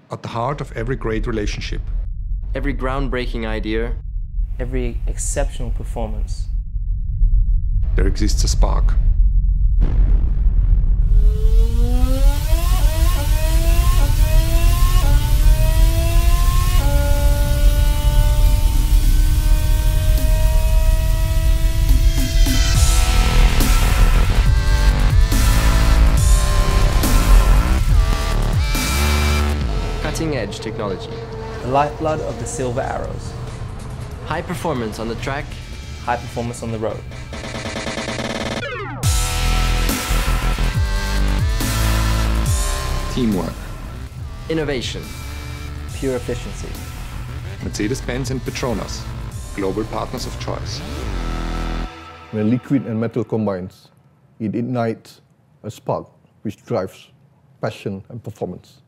at the heart of every great relationship. Every groundbreaking idea. Every exceptional performance. There exists a spark. Cutting-edge technology. The lifeblood of the Silver Arrows. High performance on the track. High performance on the road. Teamwork. Innovation. Pure efficiency. Mercedes-Benz and Petronas, global partners of choice. When liquid and metal combines, it ignites a spark which drives passion and performance.